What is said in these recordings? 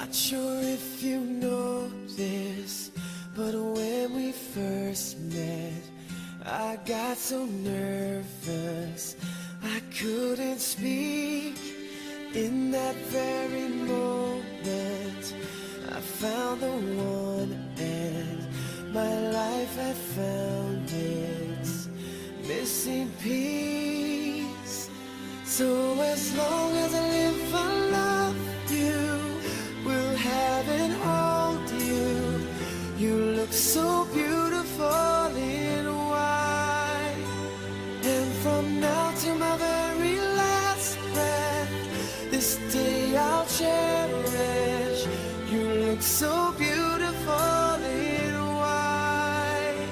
Not sure if you know this, but when we first met, I got so nervous I couldn't speak. In that very moment, I found the one, and my life had found its missing piece. So as long as I live, I love you, will have and hold you. You look so beautiful in white, and from now to my very last breath, this day I'll cherish. You look so beautiful in white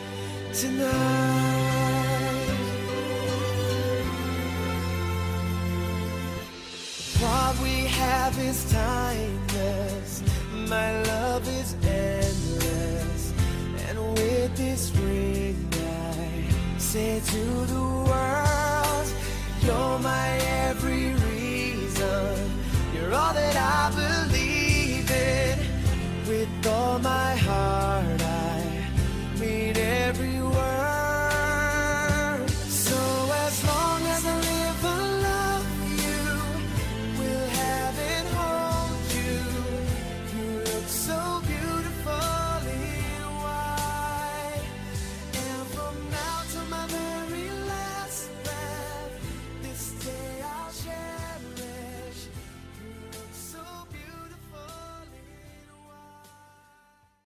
tonight. What we have is timeless, my love is endless, and with this ring I say to the world,